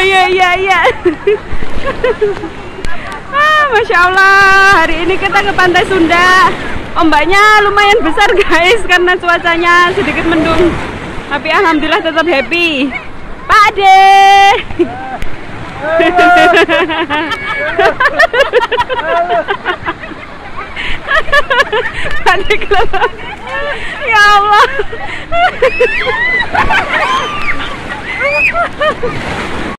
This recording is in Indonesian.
iya. Masya Allah, hari ini kita ke Pantai Sunda. Ombaknya lumayan besar guys, karena cuacanya sedikit mendung. Tapi alhamdulillah tetap happy. Pak Ade. Ya Allah.